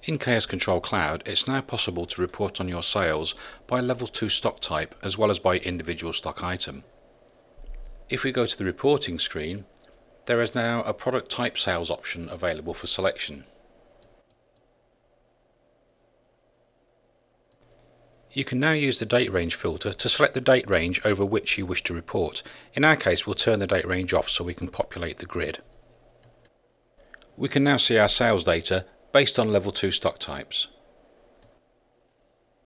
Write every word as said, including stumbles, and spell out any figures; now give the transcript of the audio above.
In Khaos Control Cloud, it's now possible to report on your sales by level two stock type as well as by individual stock item. If we go to the reporting screen, there is now a product type sales option available for selection. You can now use the date range filter to select the date range over which you wish to report. In our case, we'll turn the date range off so we can populate the grid. We can now see our sales data based on level two stock types.